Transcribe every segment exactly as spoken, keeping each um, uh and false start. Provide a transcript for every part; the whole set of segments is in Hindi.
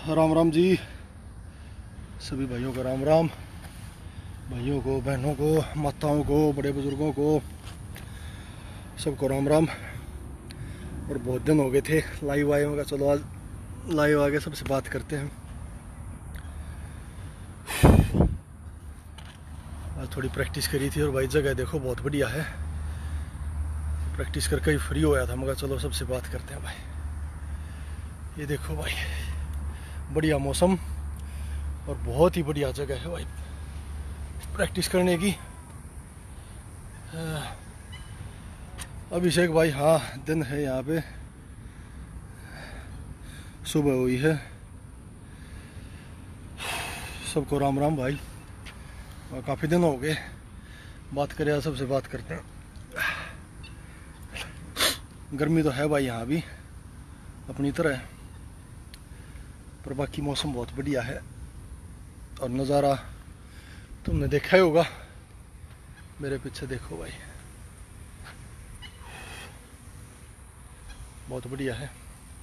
राम राम जी, सभी भाइयों को राम राम। भाइयों को, बहनों को, माताओं को, बड़े बुजुर्गों को, सबको राम राम। और बहुत दिन हो गए थे लाइव आए होगा, चलो आज लाइव आके सबसे बात करते हैं। आज थोड़ी प्रैक्टिस करी थी और भाई जगह देखो बहुत बढ़िया है। प्रैक्टिस करके ही फ्री होया था, मगर चलो सबसे बात करते हैं भाई। ये देखो भाई, बढ़िया मौसम और बहुत ही बढ़िया जगह है भाई प्रैक्टिस करने की। अभिषेक भाई, हाँ दिन है यहाँ पे, सुबह हुई है। सबको राम राम भाई, और काफ़ी दिन हो गए बात करें, सबसे बात करते हैं। गर्मी तो है भाई यहाँ भी अपनी तरह, पर बाकी मौसम बहुत बढ़िया है। और नज़ारा तुमने देखा ही होगा, मेरे पीछे देखो भाई, बहुत बढ़िया है।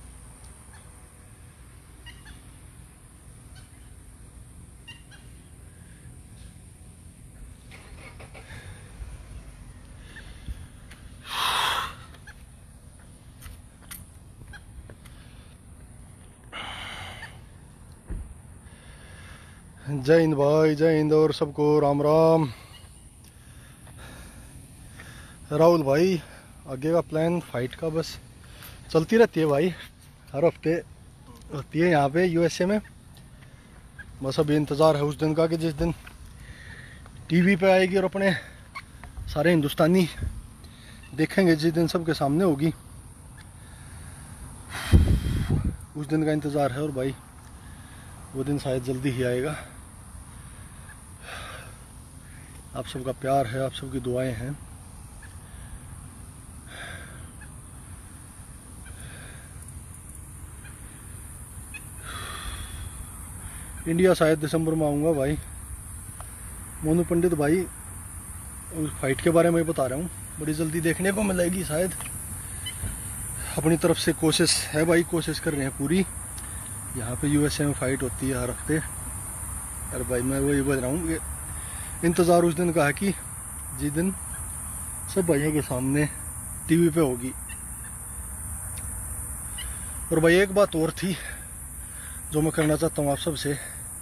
जय हिंद भाई, जय हिंद, और सबको राम राम। राहुल भाई, आगे का प्लान फाइट का बस चलती रहती है भाई, हर हफ्ते होती है यहाँ पे यूएसए में। बस अभी इंतज़ार है उस दिन का कि जिस दिन टीवी पे आएगी और अपने सारे हिंदुस्तानी देखेंगे, जिस दिन सबके सामने होगी, उस दिन का इंतज़ार है। और भाई वो दिन शायद जल्दी ही आएगा। आप सबका प्यार है, आप सबकी दुआएं हैं। इंडिया शायद दिसंबर में आऊँगा भाई। मोनू पंडित भाई, उस फाइट के बारे में बता रहा हूँ, बड़ी जल्दी देखने को मिलेगी शायद। अपनी तरफ से कोशिश है भाई, कोशिश कर रहे हैं पूरी। यहाँ पे यूएसए में फाइट होती है हर हफ्ते। अरे भाई मैं वही बोल रहा हूँ कि इंतज़ार उस दिन का है कि जिस दिन सब भाइयों के सामने टीवी पे होगी। और भाई एक बात और थी जो मैं करना चाहता हूँ आप सबसे,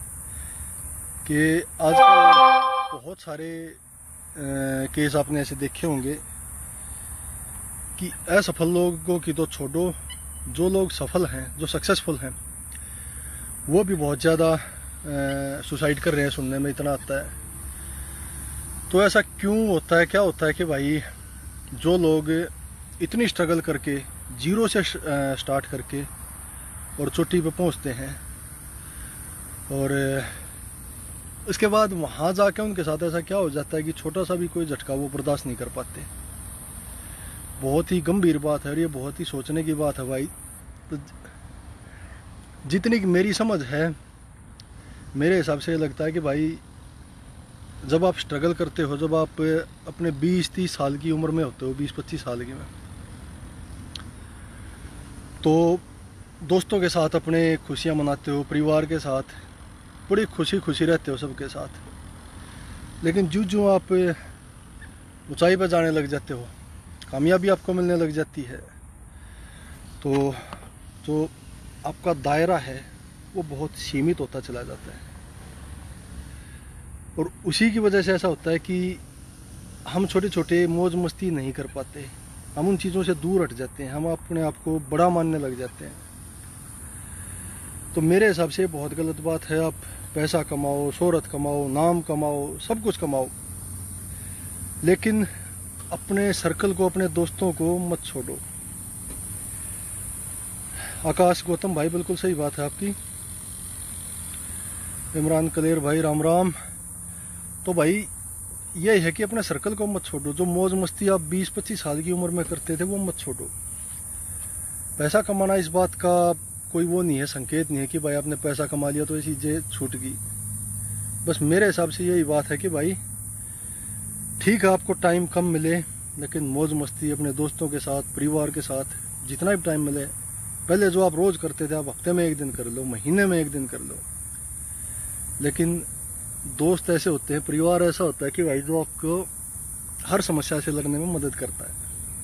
कि आजकल बहुत सारे केस आपने ऐसे देखे होंगे कि असफल लोगों की तो छोड़ो, जो लोग सफल हैं, जो सक्सेसफुल हैं, वो भी बहुत ज़्यादा सुसाइड कर रहे हैं, सुनने में इतना आता है। तो ऐसा क्यों होता है, क्या होता है कि भाई जो लोग इतनी स्ट्रगल करके, जीरो से स्टार्ट करके और चोटी पे पहुंचते हैं, और इसके बाद वहाँ जाके उनके साथ ऐसा क्या हो जाता है कि छोटा सा भी कोई झटका वो बर्दाश्त नहीं कर पाते। बहुत ही गंभीर बात है और ये बहुत ही सोचने की बात है भाई। तो जितनी मेरी समझ है, मेरे हिसाब से लगता है कि भाई जब आप स्ट्रगल करते हो, जब आप अपने बीस तीस साल की उम्र में होते हो, बीस पच्चीस साल की में, तो दोस्तों के साथ अपने खुशियाँ मनाते हो, परिवार के साथ बड़ी खुशी खुशी रहते हो सबके साथ। लेकिन जो जो आप ऊंचाई पर जाने लग जाते हो, कामयाबी आपको मिलने लग जाती है, तो जो आपका दायरा है वो बहुत सीमित होता चला जाता है। और उसी की वजह से ऐसा होता है कि हम छोटे छोटे मौज मस्ती नहीं कर पाते, हम उन चीज़ों से दूर हट जाते हैं, हम अपने आप को बड़ा मानने लग जाते हैं। तो मेरे हिसाब से बहुत गलत बात है। आप पैसा कमाओ, शोहरत कमाओ, नाम कमाओ, सब कुछ कमाओ, लेकिन अपने सर्कल को, अपने दोस्तों को मत छोड़ो। आकाश गौतम भाई, बिल्कुल सही बात है आपकी। इमरान कलेर भाई, राम राम। तो भाई यही है कि अपने सर्कल को मत छोड़ो। जो मौज मस्ती आप बीस पच्चीस साल की उम्र में करते थे वो मत छोड़ो। पैसा कमाना इस बात का कोई वो नहीं है, संकेत नहीं है कि भाई आपने पैसा कमा लिया तो ये चीज़ें छूट गई। बस मेरे हिसाब से यही बात है कि भाई ठीक है, आपको टाइम कम मिले, लेकिन मौज मस्ती अपने दोस्तों के साथ, परिवार के साथ जितना भी टाइम मिले पहले जो आप रोज करते थे, आप हफ्ते में एक दिन कर लो, महीने में एक दिन कर लो। लेकिन दोस्त ऐसे होते हैं, परिवार ऐसा होता है कि भाई जो आपको हर समस्या से लड़ने में मदद करता है।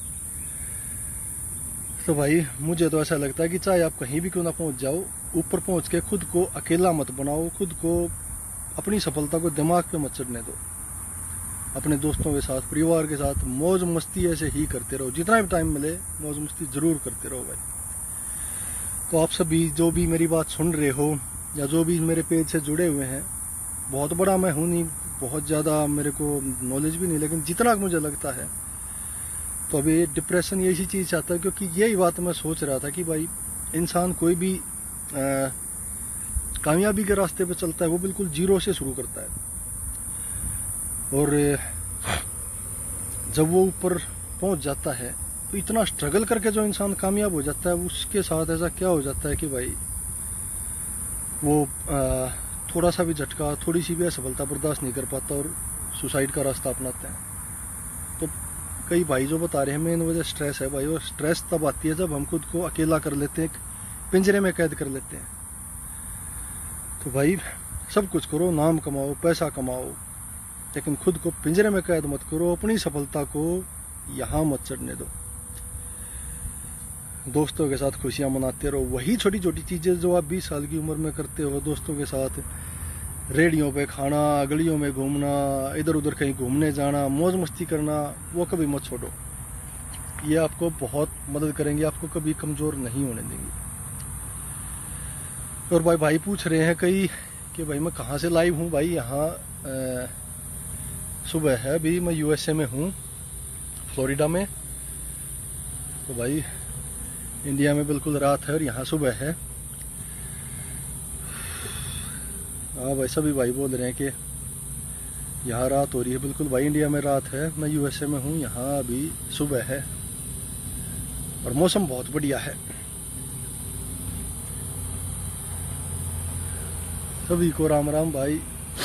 तो भाई मुझे तो ऐसा लगता है कि चाहे आप कहीं भी क्यों ना पहुंच जाओ, ऊपर पहुंच के खुद को अकेला मत बनाओ, खुद को अपनी सफलता को दिमाग पे मत चढ़ने दो। अपने दोस्तों के साथ, परिवार के साथ मौज मस्ती ऐसे ही करते रहो, जितना भी टाइम मिले मौज मस्ती जरूर करते रहो भाई। तो आप सभी जो भी मेरी बात सुन रहे हो या जो भी मेरे पेज से जुड़े हुए हैं, बहुत बड़ा मैं हूँ नहीं, बहुत ज़्यादा मेरे को नॉलेज भी नहीं, लेकिन जितना मुझे लगता है, तो अभी डिप्रेशन ये इसी चीज़ चाहता है, क्योंकि यही बात मैं सोच रहा था कि भाई इंसान कोई भी आ, कामयाबी के रास्ते पे चलता है, वो बिल्कुल जीरो से शुरू करता है, और जब वो ऊपर पहुंच जाता है तो इतना स्ट्रगल करके जो इंसान कामयाब हो जाता है, उसके साथ ऐसा क्या हो जाता है कि भाई वो आ, थोड़ा सा भी झटका, थोड़ी सी भी असफलता बर्दाश्त नहीं कर पाता और सुसाइड का रास्ता अपनाते हैं। तो कई भाई जो बता रहे हैं मेन वजह स्ट्रेस है भाई, वो स्ट्रेस तब आती है जब हम खुद को अकेला कर लेते हैं, पिंजरे में कैद कर लेते हैं। तो भाई सब कुछ करो, नाम कमाओ, पैसा कमाओ, लेकिन खुद को पिंजरे में कैद मत करो, अपनी सफलता को यहाँ मत चढ़ने दो। दोस्तों के साथ खुशियाँ मनाते रहो, वही छोटी छोटी चीज़ें जो आप बीस साल की उम्र में करते हो, दोस्तों के साथ रेडियो पे खाना, गलियों में घूमना, इधर उधर कहीं घूमने जाना, मौज मस्ती करना, वो कभी मत छोड़ो। ये आपको बहुत मदद करेंगे, आपको कभी कमज़ोर नहीं होने देंगे। और भाई भाई पूछ रहे हैं कई कि भाई मैं कहाँ से लाइव हूँ। भाई यहाँ सुबह है, अभी मैं यूएसए में हूँ, फ्लोरिडा में। तो भाई इंडिया में बिल्कुल रात है और यहाँ सुबह है। हाँ भाई सभी भाई बोल रहे हैं कि यहाँ रात हो रही है। बिल्कुल भाई इंडिया में रात है, मैं यूएसए में हूँ, यहाँ अभी सुबह है और मौसम बहुत बढ़िया है। सभी को राम राम भाई।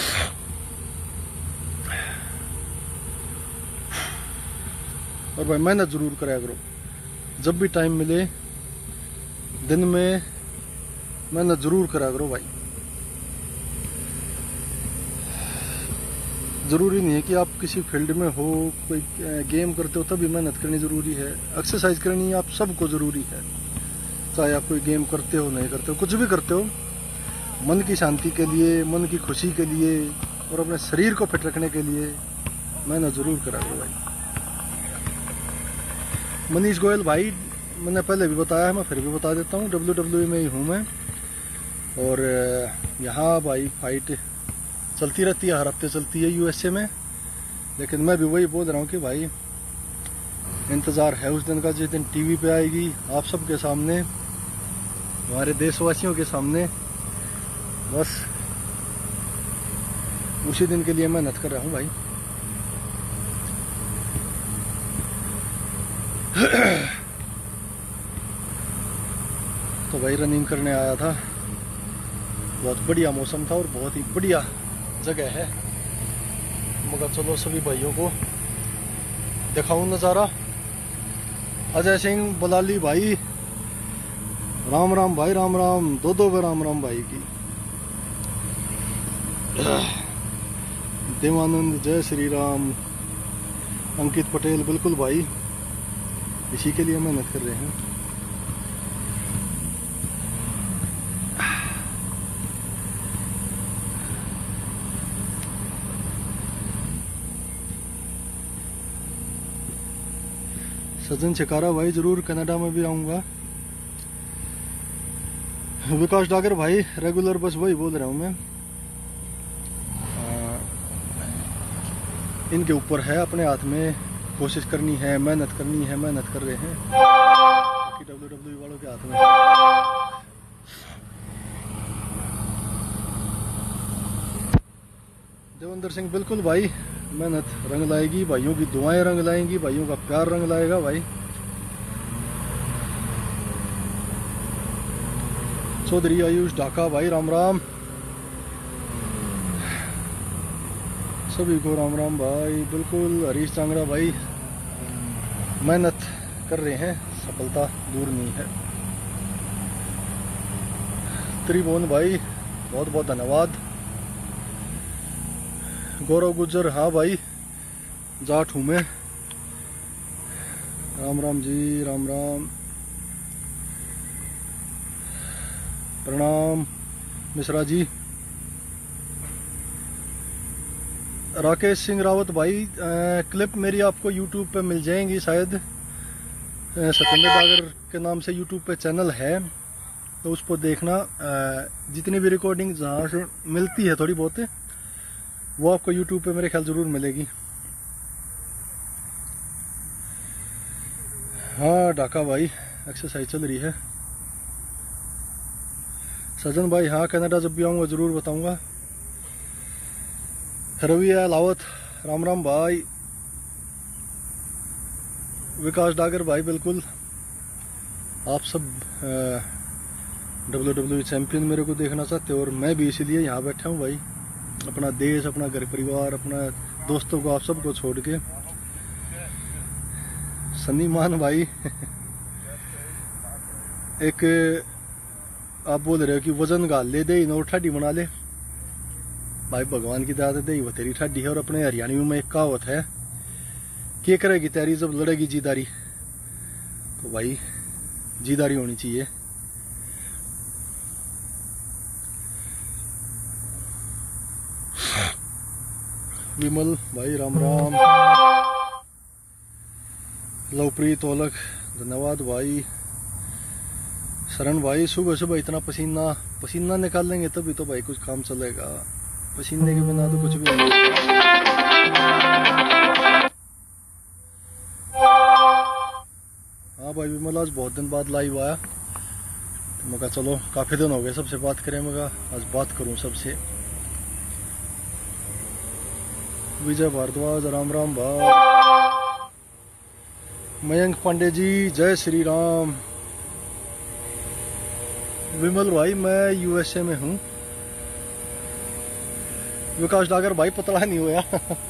और भाई मेहनत जरूर करा करो, जब भी टाइम मिले दिन में मेहनत जरूर करा करो भाई। ज़रूरी नहीं है कि आप किसी फील्ड में हो, कोई गेम करते हो तभी मेहनत करनी ज़रूरी है, एक्सरसाइज करनी आप सबको ज़रूरी है। चाहे आप कोई गेम करते हो, नहीं करते हो, कुछ भी करते हो, मन की शांति के लिए, मन की खुशी के लिए और अपने शरीर को फिट रखने के लिए मेहनत ज़रूर करा करो भाई। मनीष गोयल भाई, मैंने पहले भी बताया है, मैं फिर भी बता देता हूँ, डब्ल्यू डब्ल्यू ई में ही हूँ मैं। और यहाँ भाई फाइट चलती रहती है, हर हफ्ते चलती है यूएसए में। लेकिन मैं भी वही बोल रहा हूँ कि भाई इंतज़ार है उस दिन का जिस दिन टीवी पे आएगी, आप सबके सामने, हमारे देशवासियों के सामने। बस उसी दिन के लिए मेहनत कर रहा हूँ भाई। तो भाई रनिंग करने आया था, बहुत बढ़िया मौसम था और बहुत ही बढ़िया जगह है। मगर चलो सभी भाइयों को दिखाऊं नज़ारा। अजय सिंह बलाली भाई, राम राम भाई, राम राम, दो दो बार राम राम भाई की। देवानंद, जय श्री राम। अंकित पटेल, बिल्कुल भाई इसी के लिए मेहनत कर रहे हैं। सज्जन शिकारा भाई, जरूर कनाडा में भी आऊंगा। विकास डागर भाई, रेगुलर बस वही बोल रहा हूं मैं। आ, इनके ऊपर है, अपने हाथ में कोशिश करनी है, मेहनत करनी है, मेहनत कर रहे हैं। बाकी डब्ल्यू डब्ल्यू ई वालों के हाथ में। देवेंद्र सिंह, बिल्कुल भाई मेहनत रंग लाएगी, भाइयों की दुआएं रंग लाएंगी, भाइयों का प्यार रंग लाएगा भाई। चौधरी आयुष ढाका भाई, राम राम। सभी को राम राम भाई। बिल्कुल हरीश चांगड़ा भाई, मेहनत कर रहे हैं, सफलता दूर नहीं है। त्रिभुवन भाई बहुत बहुत धन्यवाद। गौरव गुज्जर, हाँ भाई जाट हूँ मैं। राम राम जी, राम राम, प्रणाम मिश्रा जी। राकेश सिंह रावत भाई, आ, क्लिप मेरी आपको यूट्यूब पे मिल जाएंगी शायद। सत्येंद्र डागर के नाम से यूट्यूब पे चैनल है, तो उस पर देखना। आ, जितनी भी रिकॉर्डिंग जहाँ से मिलती है थोड़ी बहुत, वो आपको यूट्यूब पे मेरे ख्याल ज़रूर मिलेगी। हाँ ढाका भाई, एक्सरसाइज चल रही है। सजन भाई, हाँ कनाडा जब भी आऊँगा ज़रूर बताऊँगा। रवि लावत, राम राम भाई। विकास डागर भाई, बिल्कुल आप सब डब्ल्यू डब्ल्यू चैंपियन मेरे को देखना चाहते हो, और मैं भी इसीलिए यहाँ बैठा हूँ भाई। अपना देश, अपना घर परिवार, अपना दोस्तों को, आप सबको छोड़ के। सन्नी मान भाई एक आप बोल रहे हो कि वजन गाल ले दे और ठाडी बना ले। भाई भगवान की दाद दे वो तेरी ठाडी है। और अपने हरियाणवी में एक कहावत है, क्या करेगी तैयारी जब लड़ेगी जीदारी। तो भाई जीदारी होनी चाहिए। विमल भाई, राम राम। लवप्रीत ओलख, धन्यवाद भाई। शरण भाई, सुबह सुबह इतना पसीना पसीना निकालेंगे तभी तो भाई कुछ काम चलेगा। पसीने के बिना तो कुछ भी नहीं। हाँ भाई विमल, आज बहुत दिन बाद लाइव आया, तो मैं कहा चलो काफी दिन हो गए सबसे बात करें, मैं कहा आज बात करूं सबसे। विजय भारद्वाज, राम राम भाई। मयंक पांडे जी, जय श्री राम। विमल भाई, मैं यूएसए में हूँ। विकास डागर भाई, पतला नहीं हुआ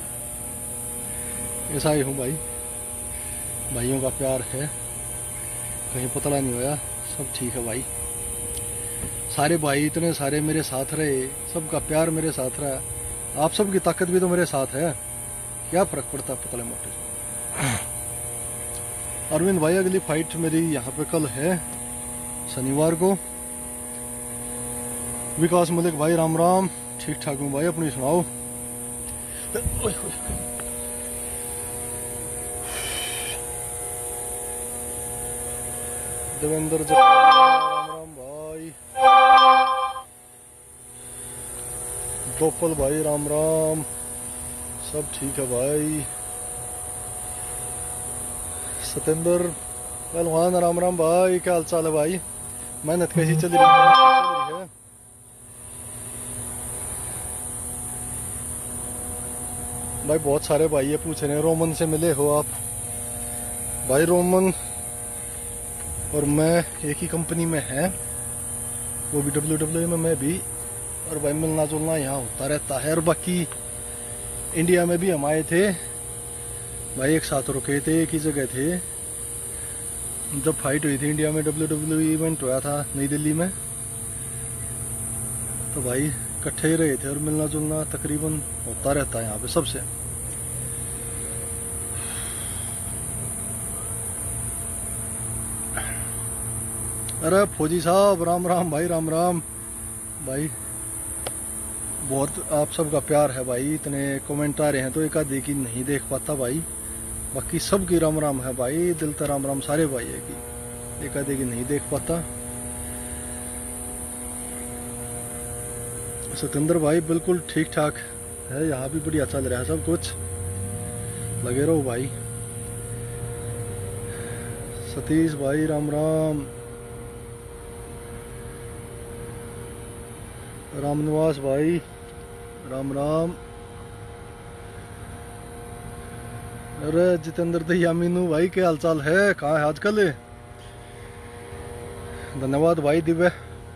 ऐसा ही हूँ भाई, भाइयों का प्यार है, कहीं पतला नहीं हुआ, सब ठीक है भाई। सारे भाई इतने सारे मेरे साथ रहे, सबका प्यार मेरे साथ रहा, आप सबकी ताकत भी तो मेरे साथ है, क्या फर्क पड़ता पतले मोटे से। अरविंद भाई, अगली फाइट मेरी यहाँ पे कल है शनिवार को। विकास मलिक भाई, राम राम, ठीक ठाक हूँ भाई, अपनी सुनाओ। देवेंद्र जी, राम राम भाई। गोपाल भाई, राम राम, सब ठीक है भाई। सतेंद्र पहलवान, राम राम भाई, क्या हाल चाल है भाई, मेहनत कैसी चल रही है? भाई बहुत सारे भाई ये पूछ रहे हैं, रोमन से मिले हो आप? भाई रोमन और मैं एक ही कंपनी में है, वो भी डब्ल्यू डब्ल्यू में, मैं भी। और भाई मिलना जुलना यहाँ होता रहता है। और बाकी इंडिया में भी हम आए थे भाई, एक साथ रुके थे, एक ही जगह थे। जब फाइट हुई थी इंडिया में, डब्ल्यू डब्ल्यू इवेंट हुआ था नई दिल्ली में, तो भाई इकट्ठे ही रहे थे। और मिलना जुलना तकरीबन होता रहता है यहाँ पे सबसे। अरे फौजी साहब, राम राम भाई, राम राम भाई। बहुत आप सबका प्यार है भाई, इतने कमेंट आ रहे हैं तो एक आधे की नहीं देख पाता भाई, बाकी सबकी राम राम है भाई, दिल तो राम राम सारे भाई है की, एक आधे की नहीं देख पाता। सतेंद्र भाई, बिल्कुल ठीक ठाक है, यहाँ भी बढ़िया चल रहा है सब कुछ, लगे रहो भाई। सतीश भाई, राम राम। रामनिवास भाई, राम राम। अरे जितेंद्र दहिया मीनू भाई, क्या हाल चाल है, कहाँ है आजकल? धन्यवाद भाई दिव्य।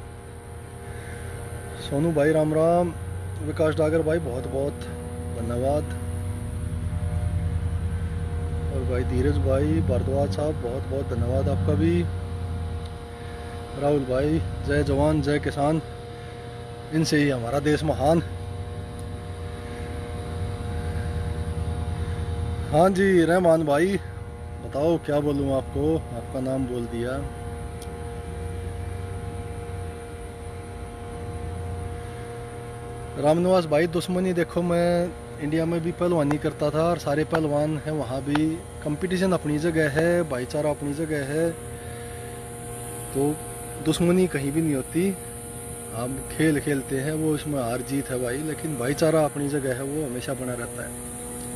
सोनू भाई, राम राम। विकास डागर भाई, बहुत बहुत धन्यवाद। और भाई धीरज भाई भारद्वाज साहब, बहुत बहुत धन्यवाद आपका भी। राहुल भाई, जय जवान जय किसान। इनसे ही हमारा देश महान। हाँ जी रहमान भाई, बताओ क्या बोलूँ आपको, आपका नाम बोल दिया। रामनिवास भाई, दुश्मनी देखो, मैं इंडिया में भी पहलवानी करता था और सारे पहलवान हैं वहाँ भी। कंपटीशन अपनी जगह है, भाईचारा अपनी जगह है, तो दुश्मनी कहीं भी नहीं होती। हम खेल खेलते हैं, वो इसमें हार जीत है भाई, लेकिन भाईचारा अपनी जगह है, वो हमेशा बना रहता है।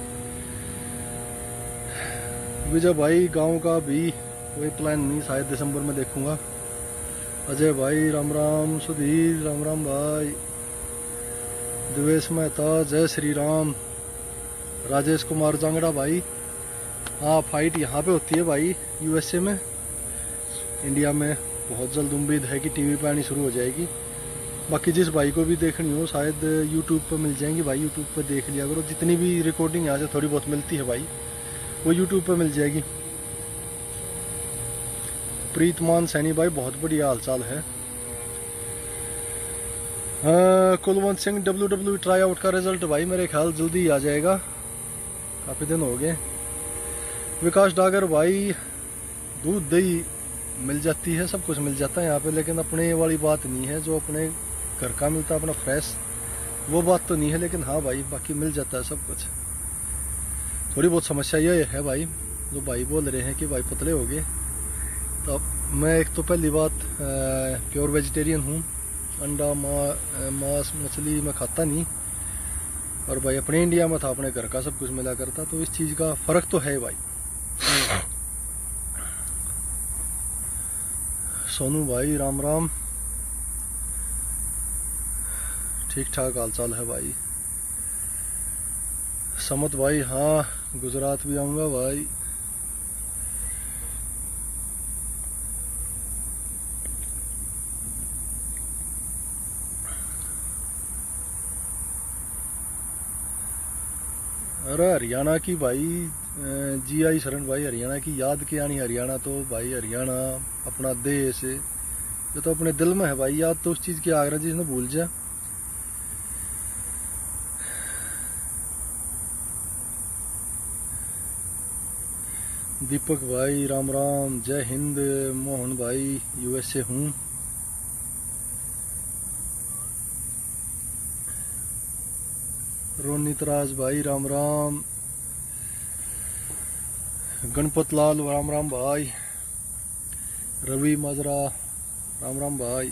विजय भाई, गांव का भी कोई प्लान नहीं, शायद दिसंबर में देखूंगा। अजय भाई राम राम, सुधीर राम राम भाई, दिवेश मेहता जय श्री राम, राजेश कुमार जांगड़ा भाई। हाँ फाइट यहाँ पे होती है भाई, यूएसए में। इंडिया में बहुत जल्द उम्मीद है कि टीवी पे आनी शुरू हो जाएगी। बाकी जिस भाई को भी देखनी हो शायद यूट्यूब पे मिल जाएंगी भाई, यूट्यूब पे देख लिया करो। जितनी भी रिकॉर्डिंग यहाँ से थोड़ी बहुत मिलती है भाई, वो यूट्यूब पे मिल जाएगी। प्रीतमान सैनी भाई, बहुत बढ़िया हालचाल है। Kulwant Singh, W W try out का रिजल्ट भाई मेरे ख्याल जल्दी आ जाएगा, काफ़ी दिन हो गए। विकास डागर भाई, दूध दही मिल जाती है, सब कुछ मिल जाता है यहाँ पे, लेकिन अपने वाली बात नहीं है। जो अपने घर का मिलता है अपना फ्रेश, वो बात तो नहीं है। लेकिन हाँ भाई बाकी मिल जाता है सब कुछ। थोड़ी बहुत समस्या ये है भाई, जो भाई बोल रहे हैं कि भाई पतले हो गए, तो मैं एक तो पहली बात प्योर वेजिटेरियन हूँ, अंडा मा, मांस मछली मैं खाता नहीं। और भाई अपने इंडिया में था, अपने घर का सब कुछ मिला करता, तो इस चीज़ का फ़र्क तो है भाई। सोनू भाई राम राम, ठीक ठाक हालचाल है भाई। समत भाई, हाँ गुजरात भी आऊँगा भाई। अरे हरियाणा की भाई, जी आई शरण भाई, हरियाणा की याद क्या नहीं। हरियाणा तो भाई, हरियाणा अपना देश, ये तो अपने दिल में है भाई। याद तो उस चीज़ की आगरा जिसने भूल जा। दीपक भाई राम राम, जय हिंद। मोहन भाई, यूएसए हूँ। रोनित राज भाई राम राम, गणपत लाल राम राम भाई, रवि मजरा राम राम भाई।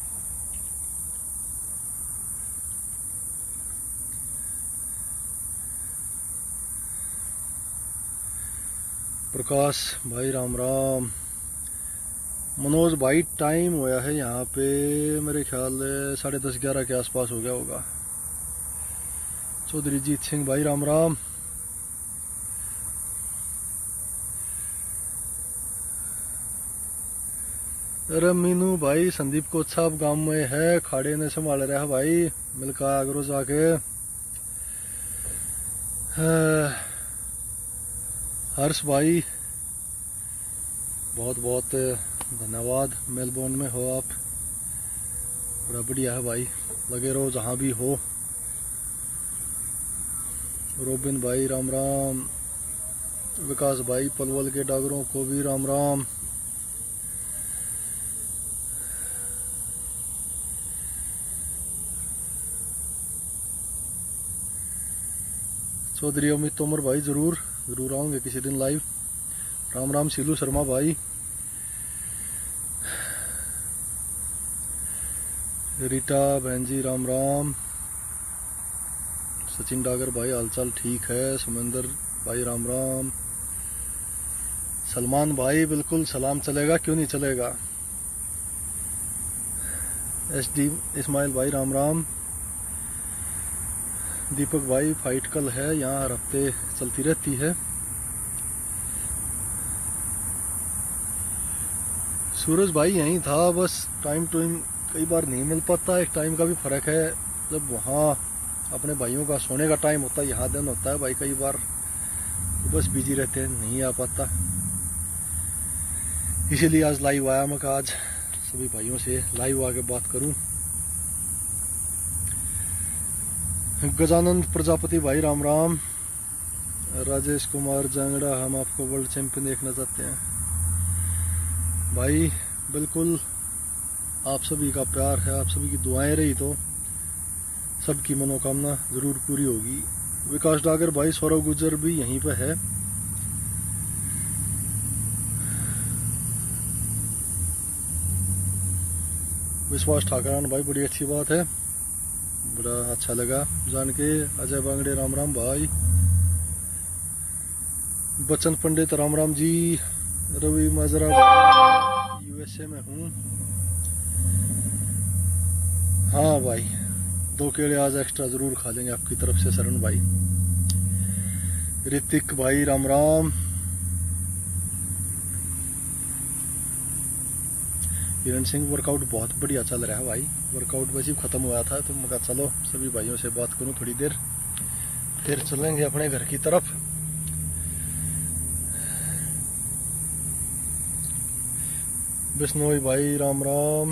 प्रकाश भाई राम राम। मनोज भाई, टाइम होया है यहाँ पे मेरे ख्याल साढ़े दस ग्यारह के आसपास हो गया होगा। चौधरी जीत सिंह भाई राम राम। अरे मीनू भाई, संदीप कोच्छाप गांव में है, खाड़े ने संभाल रहा है भाई, मिलका आगरो जाके। हर्ष भाई, बहुत बहुत धन्यवाद, मेलबोर्न में हो आप, बड़ा बढ़िया है भाई, लगे रहो जहाँ भी हो। रोबिन भाई राम राम। विकास भाई, पलवल के डागरों को भी राम राम। चौधरी अमित तोमर भाई, जरूर जरूर आऊंगे किसी दिन लाइव। राम राम सीलू शर्मा भाई। रीटा बहन जी राम राम। सचिन डागर भाई, हालचाल ठीक है। सुमेंदर भाई राम राम। सलमान भाई, बिल्कुल सलाम चलेगा, क्यों नहीं चलेगा। एस डी इस्माइल भाई राम राम। दीपक भाई, फाइट कल है, यहाँ हर हफ्ते चलती रहती है। सूरज भाई यहीं था, बस टाइम टाइम कई बार नहीं मिल पाता, एक टाइम का भी फर्क है। जब वहाँ अपने भाइयों का सोने का टाइम होता है, यहाँ दिन होता है भाई, कई बार तो बस बिजी रहते हैं, नहीं आ पाता। इसीलिए आज लाइव आया, मैं कहा आज सभी भाइयों से लाइव आके बात करूं। गजानंद प्रजापति भाई राम राम। राजेश कुमार जांगड़ा, हम आपको वर्ल्ड चैंपियन देखना चाहते हैं भाई। बिल्कुल आप सभी का प्यार है, आप सभी की दुआएं रही तो सबकी मनोकामना जरूर पूरी होगी। विकास डागर भाई, सौरव गुजर भी यहीं पे है। विश्वास ठाकरान भाई, बड़ी अच्छी बात है, बड़ा अच्छा लगा जान के। अजय बांगड़े राम राम भाई। बच्चन पंडित राम राम जी। रवि मजरा यूएसए में हूँ। हाँ भाई, दो केले आज एक्स्ट्रा जरूर खा लेंगे आपकी तरफ से शरण भाई। ऋतिक भाई राम राम। हिरण सिंह, वर्कआउट बहुत बढ़िया चल रहा है भाई। वर्कआउट वैसे ही खत्म हुआ था तो मैं कहा चलो सभी भाइयों से बात करूं थोड़ी देर, फिर चलेंगे अपने घर की तरफ। बिश्नोई भाई राम राम।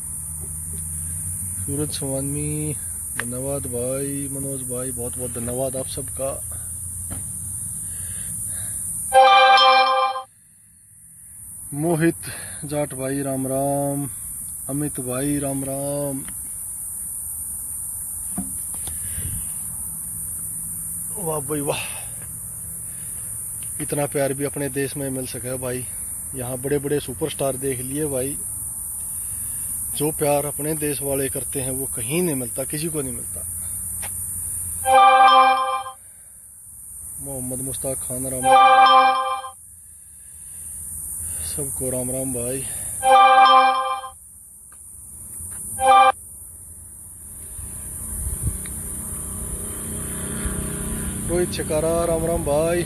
सूरज स्वामी धन्यवाद भाई। मनोज भाई बहुत बहुत धन्यवाद आप सबका। मोहित जाट भाई राम राम। अमित भाई राम राम। वाह भाई वाह, इतना प्यार भी अपने देश में मिल सका भाई। यहाँ बड़े बड़े सुपरस्टार देख लिए भाई, जो प्यार अपने देश वाले करते हैं वो कहीं नहीं मिलता, किसी को नहीं मिलता। मोहम्मद मुश्ताक खान राम राम। सबको राम राम भाई। रोहित छिकारा राम राम भाई।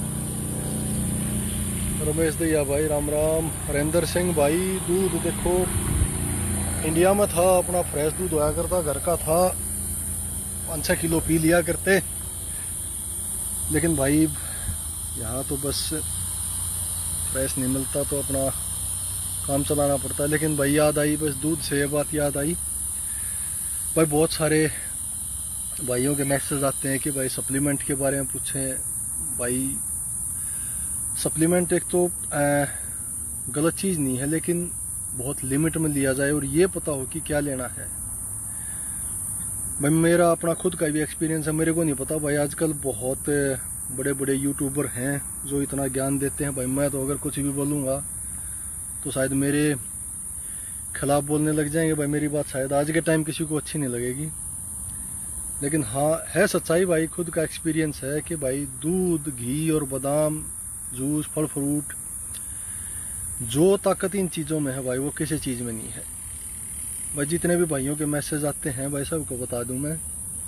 रमेश दैया भाई राम राम। हरेंद्र सिंह भाई, दूध देखो इंडिया में था अपना फ्रेश दूध होया करता, घर का था, पाँच छः किलो पी लिया करते। लेकिन भाई यहाँ तो बस फ्रेश नहीं मिलता तो अपना काम चलाना पड़ता है। लेकिन भाई याद आई, बस दूध से ये बात याद आई भाई, बहुत सारे भाइयों के मैसेज आते हैं कि भाई सप्लीमेंट के बारे में पूछें। भाई सप्लीमेंट एक तो आ, गलत चीज़ नहीं है, लेकिन बहुत लिमिट में लिया जाए और ये पता हो कि क्या लेना है। भाई मेरा अपना खुद का भी एक्सपीरियंस है, मेरे को नहीं पता भाई। आजकल बहुत बड़े बड़े यूट्यूबर हैं जो इतना ज्ञान देते हैं भाई, मैं तो अगर कुछ भी बोलूँगा तो शायद मेरे खिलाफ बोलने लग जाएंगे भाई। मेरी बात शायद आज के टाइम किसी को अच्छी नहीं लगेगी, लेकिन हाँ है सच्चाई भाई। खुद का एक्सपीरियंस है कि भाई दूध, घी और बादाम, जूस, फल फ्रूट, जो ताकत इन चीज़ों में है भाई वो किसी चीज़ में नहीं है भाई। जितने भी भाइयों के मैसेज आते हैं भाई सबको बता दूं मैं,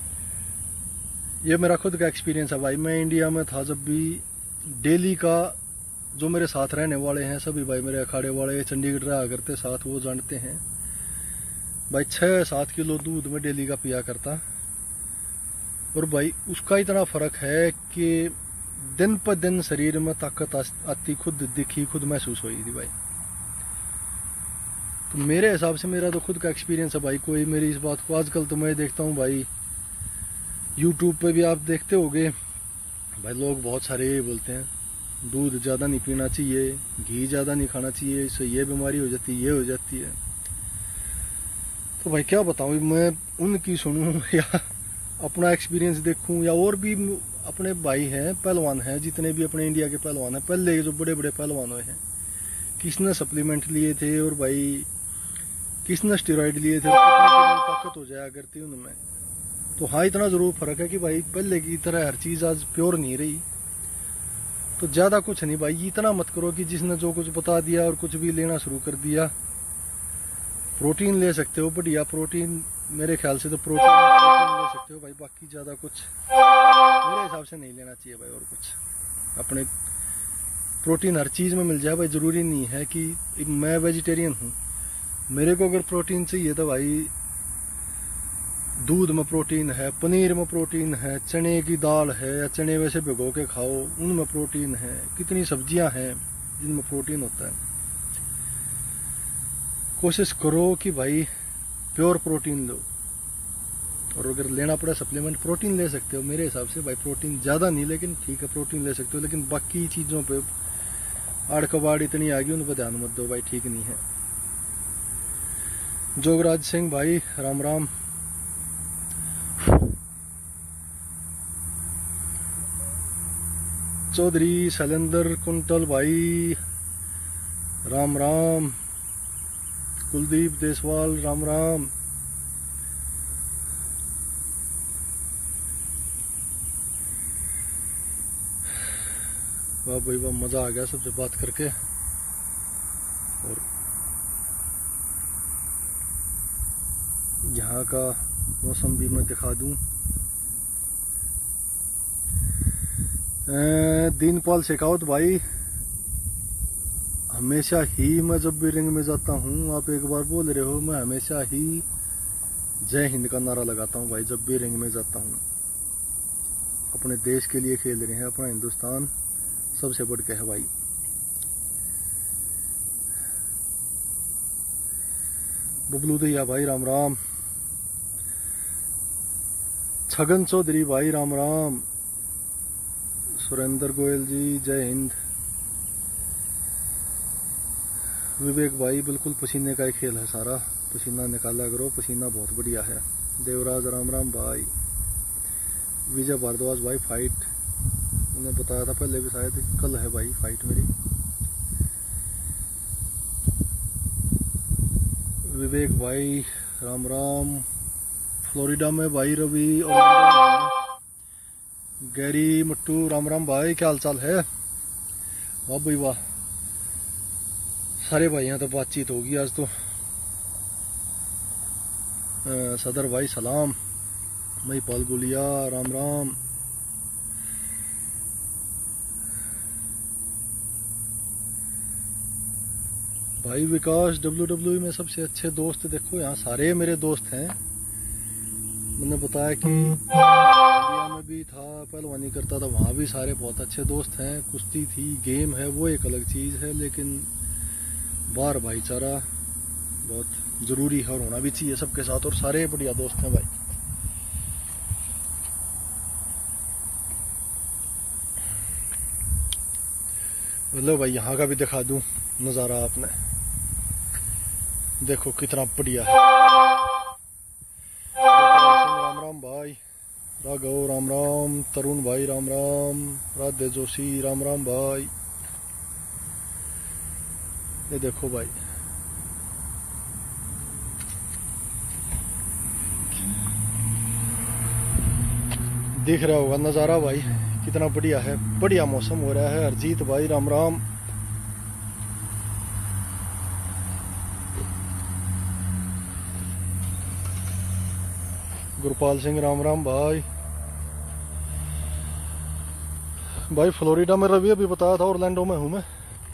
ये मेरा खुद का एक्सपीरियंस है भाई। मैं इंडिया में था जब भी, डेली का जो मेरे साथ रहने वाले हैं सभी भाई, मेरे अखाड़े वाले चंडीगढ़ रहा करते साथ, वो जानते हैं भाई छः सात किलो दूध में डेली का पिया करता। और भाई उसका इतना फ़र्क है कि दिन पर दिन शरीर में ताकत आती खुद दिखी, खुद महसूस हुई थी भाई। तो मेरे हिसाब से मेरा तो खुद का एक्सपीरियंस है भाई। कोई मेरी इस बात को, आजकल तो मैं देखता हूँ भाई यूट्यूब पे भी आप देखते होगे भाई, लोग बहुत सारे ये बोलते हैं दूध ज़्यादा नहीं पीना चाहिए, घी ज़्यादा नहीं खाना चाहिए, इससे ये बीमारी हो जाती है, ये हो जाती है। तो भाई क्या बताऊँ मैं, उनकी सुनूँ या अपना एक्सपीरियंस देखूँ, या और भी अपने भाई हैं पहलवान हैं, जितने भी अपने इंडिया के पहलवान हैं, पहले के जो बड़े बड़े पहलवान हुए हैं, किसने सप्लीमेंट लिए थे और भाई किसने स्टेरॉइड लिए थे, ताकत हो जाया करती उनमें। तो हाँ इतना ज़रूर फ़र्क है कि भाई पहले की तरह हर चीज़ आज प्योर नहीं रही। तो ज़्यादा कुछ नहीं भाई, इतना मत करो कि जिसने जो कुछ बता दिया और कुछ भी लेना शुरू कर दिया। प्रोटीन ले सकते हो बढ़िया, प्रोटीन मेरे ख्याल से तो प्रोटीन, प्रोटीन ले सकते हो भाई, बाकी ज़्यादा कुछ मेरे हिसाब से नहीं लेना चाहिए भाई। और कुछ अपने प्रोटीन हर चीज़ में मिल जाए भाई, ज़रूरी नहीं है कि मैं वेजिटेरियन हूँ, मेरे को अगर प्रोटीन चाहिए तो भाई दूध में प्रोटीन है, पनीर में प्रोटीन है, चने की दाल है या चने वैसे भिगो के खाओ उनमें प्रोटीन है, कितनी सब्जियां हैं जिनमें प्रोटीन होता है। कोशिश करो कि भाई प्योर प्रोटीन लो। और अगर लेना पड़े सप्लीमेंट, प्रोटीन ले सकते हो मेरे हिसाब से भाई। प्रोटीन ज़्यादा नहीं, लेकिन ठीक है प्रोटीन ले सकते हो, लेकिन बाकी चीज़ों पे आड़ कबाड़ इतनी आ गई, उन पर ध्यान मत दो भाई, ठीक नहीं है। जोगराज सिंह भाई राम राम। चौधरी शैलेंद्र कुंटल भाई राम राम। कुलदीप देसवाल राम राम। वाह भाई वाह, मजा आ गया सबसे बात करके। और यहाँ का मौसम भी मैं दिखा दूं। दीनपाल शेखावत भाई, हमेशा ही मैं जब भी रिंग में जाता हूँ, आप एक बार बोल रहे हो, मैं हमेशा ही जय हिंद का नारा लगाता हूँ भाई जब भी रिंग में जाता हूँ। अपने देश के लिए खेल रहे हैं, अपना हिंदुस्तान सबसे बढ़ के है भाई। बबलू दैया भाई राम राम। छगन चौधरी भाई राम राम। सुरेंद्र गोयल जी जय हिंद। विवेक भाई, बिल्कुल पसीने का ही खेल है सारा, पसीना निकाला करो, पसीना बहुत बढ़िया है। देवराज राम राम भाई। विजय भारद्वाज भाई, फाइट मैंने बताया था पहले भी, शायद कल है भाई फाइट मेरी। विवेक भाई राम राम। फ्लोरिडा में भाई रवि और गैरी मट्टू राम राम भाई, क्या हाल चाल है? वाह भाई वाह, सारे भाई यहाँ तो बातचीत होगी आज तो। आ, सदर भाई सलाम। महिपाल गुलिया राम राम। भाई विकास, डब्ल्यू डब्ल्यू में सबसे अच्छे दोस्त देखो यहाँ सारे मेरे दोस्त हैं। मैंने बताया कि इंडिया में भी था, पहलवानी करता था, वहाँ भी सारे बहुत अच्छे दोस्त हैं। कुश्ती थी, गेम है, वो एक अलग चीज़ है, लेकिन बार भाईचारा बहुत ज़रूरी है और होना भी चाहिए सबके साथ, और सारे बढ़िया दोस्त हैं भाई। लो भाई यहाँ का भी दिखा दूं नज़ारा, आपने देखो कितना बढ़िया है। राम राम भाई। राघव राम राम। तरुण भाई राम राम। राधे जोशी राम राम भाई। ये देखो भाई, दिख रहा होगा नज़ारा भाई कितना बढ़िया है, बढ़िया मौसम हो रहा है। हरजीत भाई राम राम। गुरपाल सिंह राम राम भाई। भाई फ्लोरिडा में रवि अभी बताया था, ऑरलैंडो में हूं मैं।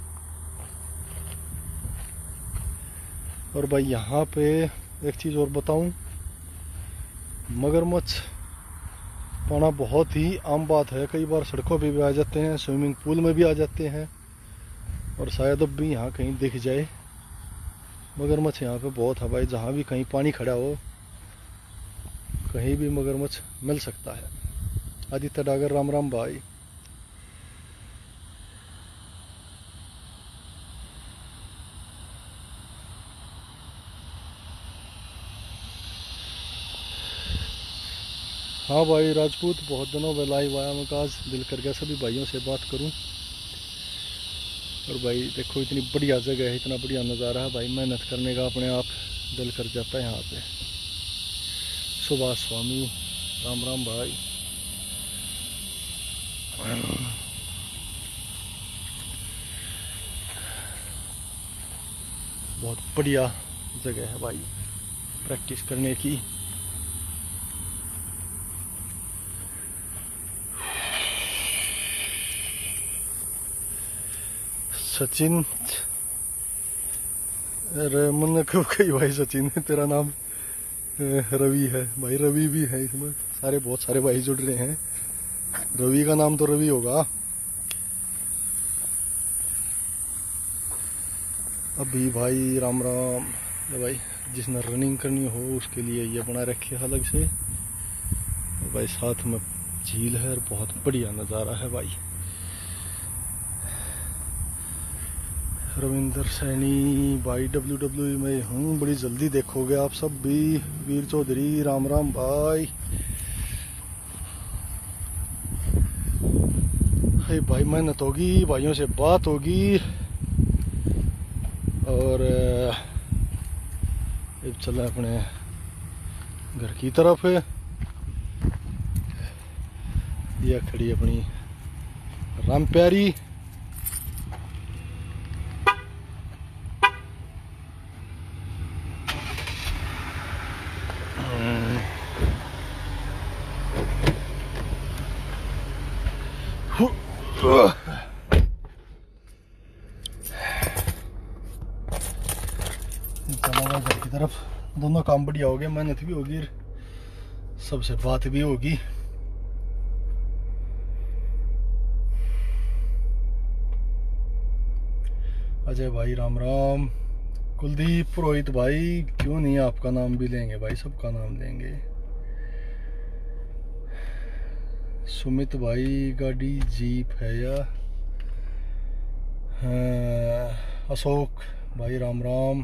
और भाई यहाँ पे एक चीज़ और बताऊं, मगरमच्छ पाना बहुत ही आम बात है। कई बार सड़कों पे भी आ जाते हैं, स्विमिंग पूल में भी आ जाते हैं, और शायद अब भी यहाँ कहीं दिख जाए। मगरमच्छ यहाँ पे बहुत है भाई, जहाँ भी कहीं पानी खड़ा हो कहीं भी मगरमच्छ मिल सकता है। आदित्य डागर राम राम भाई। हाँ भाई राजपूत, बहुत दिनों में लाइव आया, मैं आज दिल कर गया सभी भाइयों से बात करूं। और भाई देखो इतनी बढ़िया जगह है, इतना बढ़िया नज़ारा है भाई, मेहनत करने का अपने आप दिल कर जाता है यहाँ पे। सुभाष स्वामी राम राम भाई। बहुत बढ़िया जगह है भाई प्रैक्टिस करने की। सचिन, मैंने कब कही भाई सचिन, तेरा नाम रवि है भाई, रवि भी है इसमें, सारे बहुत सारे भाई जुड़ रहे हैं। रवि का नाम तो रवि होगा। अभी भाई राम राम। भाई जिसने रनिंग करनी हो उसके लिए ये बना रखे अलग से, भाई साथ में झील है और बहुत बढ़िया नज़ारा है भाई। रविंदर सैनी भाई डब्ल्यू डब्ल्यू ई में हूँ, बड़ी जल्दी देखोगे आप सब भी। वीर चौधरी राम राम भाई। हे भाई मेहनत होगी, भाइयों से बात होगी और अब चले अपने घर की तरफ। यह खड़ी अपनी राम प्यारी। चला घर की तरफ। दोनों काम बढ़िया हो गए, मेहनत भी होगी, सबसे बात भी होगी। अजय भाई राम राम। कुलदीप पुरोहित भाई, क्यों नहीं आपका नाम भी लेंगे भाई, सबका नाम लेंगे। सुमित भाई गाड़ी जीप है या? हाँ, अशोक भाई राम राम।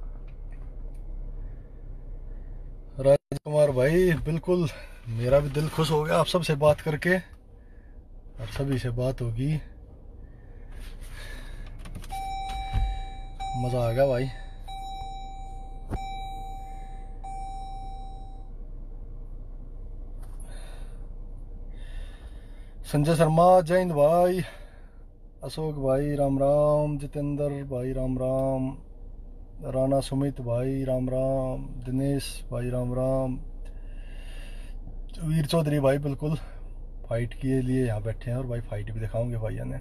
राजकुमार भाई बिल्कुल, मेरा भी दिल खुश हो गया आप सबसे बात करके, और सभी से बात होगी, मजा आ गया भाई। संजय शर्मा जय हिंद भाई। अशोक भाई राम राम। जितेंद्र भाई राम राम। राणा सुमित भाई राम राम। दिनेश भाई राम राम। वीर चौधरी भाई बिल्कुल फाइट के लिए यहाँ बैठे हैं, और भाई फाइट भी दिखाऊंगे भाइया ने।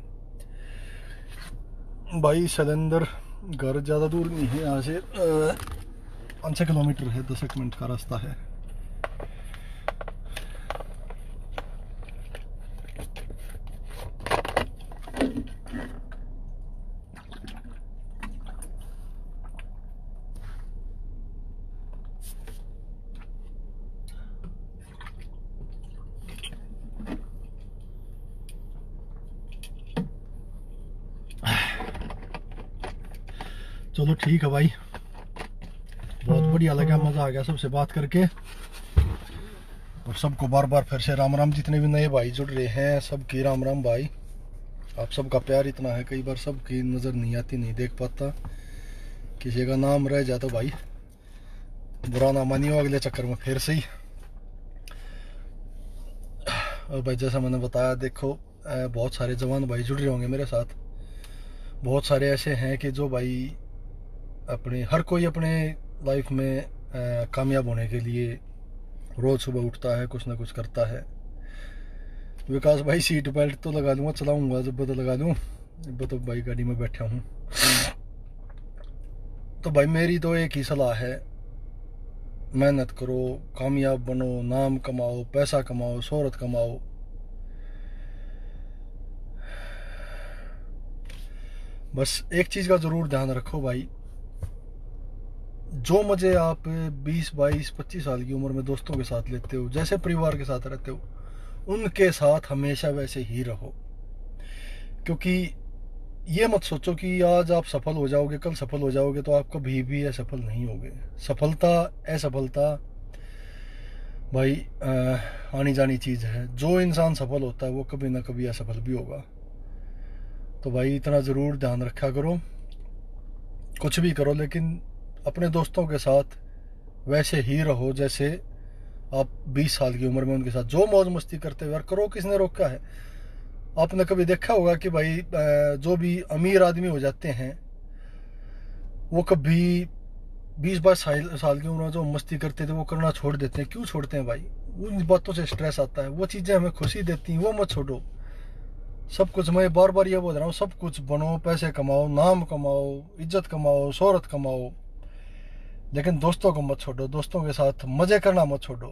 भाई शैलेंद्र, घर ज़्यादा दूर नहीं है यहाँ से, पाँच छः किलोमीटर है, दस एक मिनट का रास्ता है। चलो ठीक है भाई, बहुत बढ़िया लगा, मज़ा आ गया सबसे बात करके। और सबको बार बार फिर से राम राम। जितने भी नए भाई जुड़ रहे हैं सबकी राम राम भाई। आप सबका प्यार इतना है, कई बार सबकी नज़र नहीं आती, नहीं देख पाता, किसी का नाम रह जाता भाई बुरा ना मानियो अगले चक्कर में फिर से ही। और भाई जैसा मैंने बताया, देखो बहुत सारे जवान भाई जुड़ रहे होंगे मेरे साथ। बहुत सारे ऐसे हैं कि जो भाई अपने, हर कोई अपने लाइफ में आ, कामयाब होने के लिए रोज़ सुबह उठता है, कुछ ना कुछ करता है। विकास भाई सीट बेल्ट तो लगा लूँगा, चलाऊँगा जब तो लगा लूँ, जब तो भाई गाड़ी में बैठा हूँ। तो भाई मेरी तो एक ही सलाह है, मेहनत करो, कामयाब बनो, नाम कमाओ, पैसा कमाओ, शोहरत कमाओ। बस एक चीज़ का ज़रूर ध्यान रखो भाई, जो मज़े आप बीस बाईस पच्चीस साल की उम्र में दोस्तों के साथ लेते हो, जैसे परिवार के साथ रहते हो, उनके साथ हमेशा वैसे ही रहो। क्योंकि ये मत सोचो कि आज आप सफल हो जाओगे, कल सफल हो जाओगे, तो आप कभी भी असफल नहीं होगे। सफलता असफलता भाई आनी जानी चीज़ है। जो इंसान सफल होता है वो कभी ना कभी असफल भी होगा। तो भाई इतना ज़रूर ध्यान रखा करो, कुछ भी करो लेकिन अपने दोस्तों के साथ वैसे ही रहो जैसे आप बीस साल की उम्र में उनके साथ जो मौज मस्ती करते हुए करो। किसने रोका है? आपने कभी देखा होगा कि भाई जो भी अमीर आदमी हो जाते हैं वो कभी बीस बाईस साल साल की उम्र में जो मस्ती करते थे वो करना छोड़ देते हैं। क्यों छोड़ते हैं भाई? उन बातों से स्ट्रेस आता है। वो चीज़ें हमें खुशी देती हैं, वो मत छोड़ो। सब कुछ, मैं बार बार ये बोल रहा हूँ, सब कुछ बनो, पैसे कमाओ, नाम कमाओ, इज्जत कमाओ, शोहरत कमाओ, लेकिन दोस्तों को मत छोड़ो। दोस्तों के साथ मजे करना मत छोड़ो।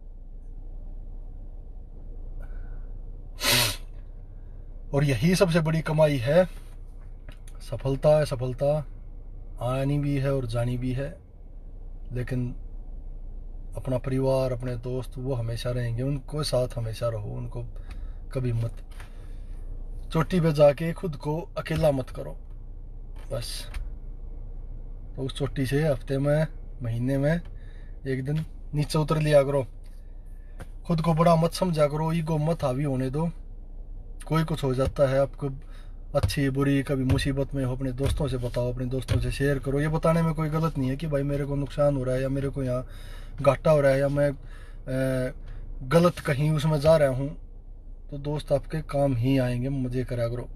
और यही सबसे बड़ी कमाई है। सफलता है, सफलता आनी भी है और जानी भी है, लेकिन अपना परिवार, अपने दोस्त वो हमेशा रहेंगे, उनको साथ हमेशा रहो, उनको कभी मत चोटी पे जाके खुद को अकेला मत करो बस। तो उस चोटी से हफ्ते में, महीने में एक दिन नीचे उतर लिया करो, खुद को बड़ा मत समझा करो, ईगो मत हावी होने दो। कोई कुछ हो जाता है आपको, अच्छी बुरी कभी मुसीबत में हो, अपने दोस्तों से बताओ, अपने दोस्तों से शेयर करो। ये बताने में कोई गलत नहीं है कि भाई मेरे को नुकसान हो रहा है या मेरे को यहाँ घाटा हो रहा है या मैं गलत कहीं उसमें जा रहा हूँ, तो दोस्त आपके काम ही आएंगे, मजे करा करो।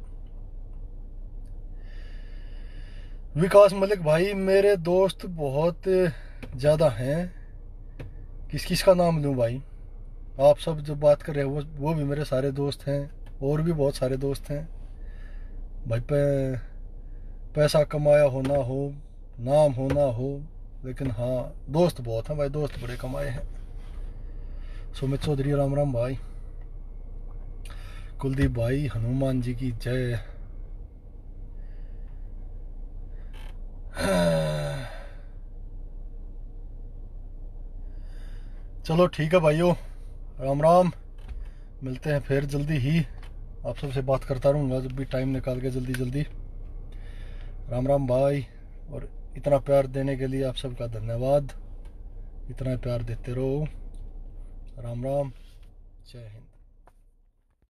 विकास मलिक भाई, मेरे दोस्त बहुत ज़्यादा हैं, किस किस का नाम लूँ भाई? आप सब जो बात कर रहे हो वो वो भी मेरे सारे दोस्त हैं, और भी बहुत सारे दोस्त हैं भाई। पे पैसा कमाया हो ना हो, नाम हो ना हो, लेकिन हाँ दोस्त बहुत हैं भाई, दोस्त बड़े कमाए हैं। सुमित चौधरी राम राम भाई, कुलदीप भाई हनुमान जी की जय। चलो ठीक है भाइयों, राम राम, मिलते हैं फिर जल्दी ही। आप सबसे बात करता रहूँगा जब भी टाइम निकाल के, जल्दी जल्दी। राम राम भाई, और इतना प्यार देने के लिए आप सबका धन्यवाद। इतना प्यार देते रहो। राम राम, जय हिंद।